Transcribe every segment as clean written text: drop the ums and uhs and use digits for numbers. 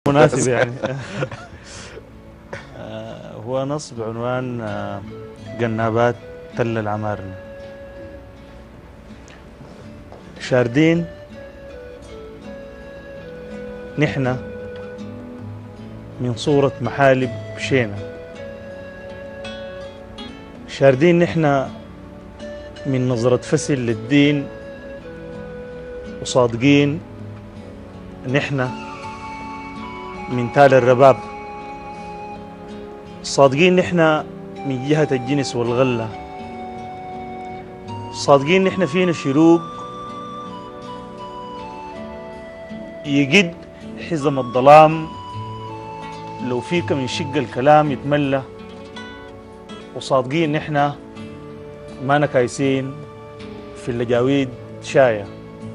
مناسب يعني. هو نص بعنوان جنابات تل العمارنة. شاردين نحن من صورة محالب شينا، شاردين نحن من نظرة فسل للدين، وصادقين نحن من تال الرباب، صادقين نحن من جهة الجنس والغلة، صادقين نحن فينا شروق يجد حزم الظلام لو فيك من شق الكلام يتملى، وصادقين نحن ما نكايسين في اللجاويد شاية،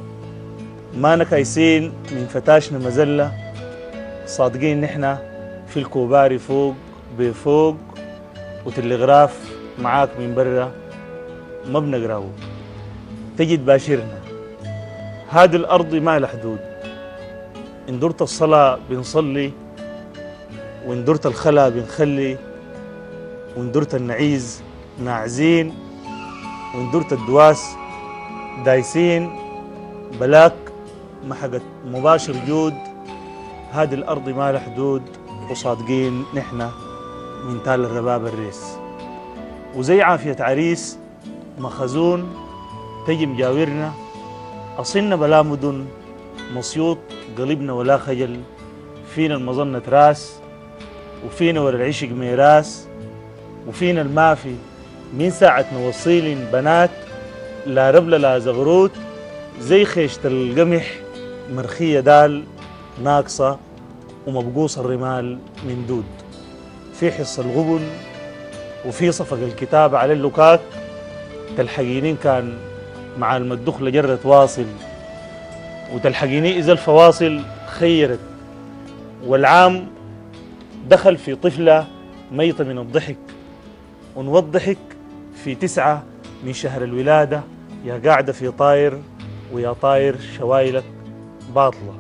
ما نكايسين من فتاشنا مزلة، صادقين نحن في الكوباري فوق بفوق، وتلغراف معاك من برا ما بنقراو، تجي تباشرنا. هذه الأرض ما لها حدود، إن درت الصلاة بنصلي، وإن درت الخلا بنخلي، وإن درت النعيز ناعزين، وإن درت الدواس دايسين، بلاك محقت مباشر جود. هذه الأرض ما لها حدود، وصادقين نحن من تال الرباب الريس، وزي عافية عريس مخزون تجي مجاورنا، أصلنا بلا مدن مصيوط قلبنا ولا خجل، فينا المظنة راس، وفينا ورا العشق ميراس، وفينا المافي من ساعة نوصيل بنات، لا ربلة لا زغروت، زي خيشة القمح مرخية دال ناقصة، ومبقوص الرمال من دود، في حص الغبن وفي صفق الكتاب على اللكاك، تلحقينين كان مع المدخ لجرة واصل، وتلحقيني إذا الفواصل خيرت، والعام دخل في طفلة ميتة من الضحك، ونوضحك في 9 من شهر الولادة، يا قاعدة في طاير ويا طاير شوايلك باطلة،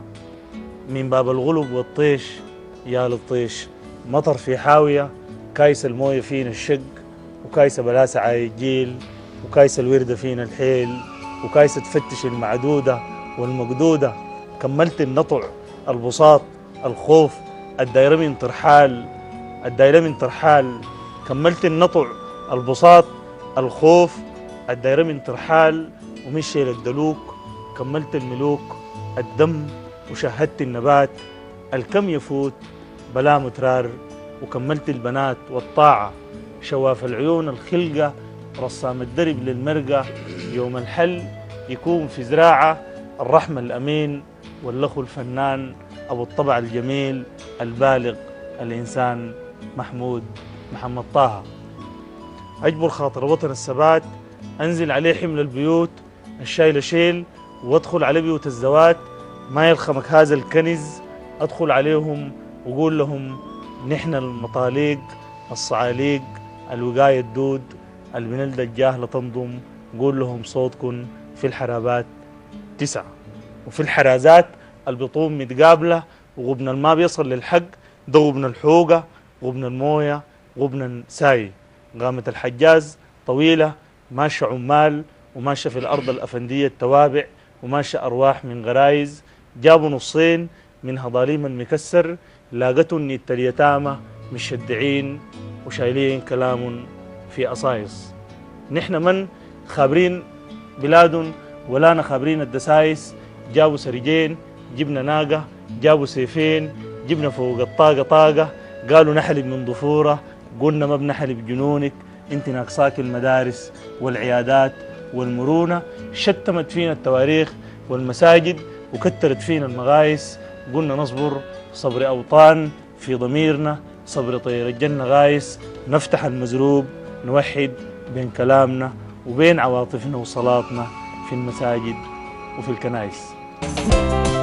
من باب الغلب والطيش يا للطيش، مطر في حاوية، كايس الموية فينا الشق، وكايس بلاسة عايجيل، وكايس الوردة فينا الحيل، وكايس تفتش المعدودة والمقدودة، كملت النطع البساط الخوف الدايرة من ترحال، الدايرة من ترحال، كملت النطع البساط الخوف الدايرة من ترحال، ومشي للدلوك كملت الملوك الدم، وشاهدت النبات الكم يفوت بلا مترار، وكملت البنات والطاعة، شواف العيون الخلقة، رسام الدرب للمرقة، يوم الحل يكون في زراعة، الرحمة الأمين والأخو الفنان، أبو الطبع الجميل البالغ الإنسان محمود محمد طه. أجبر خاطر وطن الثبات، أنزل عليه حمل البيوت الشايلة شيل، وأدخل على بيوت الزوات، ما يلخمك هذا الكنز، أدخل عليهم وقول لهم نحن المطاليق الصعاليق الوقاية الدود البنلدى الجاهلة تنضم، قول لهم صوتكم في الحرابات 9، وفي الحرازات البطون متقابلة، وغبن الماء بيصل للحق، ده غبن الحوقة، غبن الموية، غبن الساي، قامة الحجاز طويلة، ماشى عمال، وماشى في الأرض الأفندية التوابع، وماشى أرواح من غرايز، جابوا نصين من هضاليم المكسر، لاقتوا النيت اليتامى مشدعين وشايلين كلام في أصايص. نحن من خابرين بلاد ولا خابرين الدسايس، جابوا سرجين جبنا ناقة، جابوا سيفين جبنا فوق الطاقة طاقة، قالوا نحلب من ضفورة، قلنا ما بنحلب جنونك، انت ناقصاك المدارس والعيادات والمرونة، شتمت فينا التواريخ والمساجد، وكترت فينا المغايس، قلنا نصبر صبر أوطان في ضميرنا، صبر طير الجنة غايس، نفتح المزروب نوحد بين كلامنا وبين عواطفنا وصلاتنا في المساجد وفي الكنائس.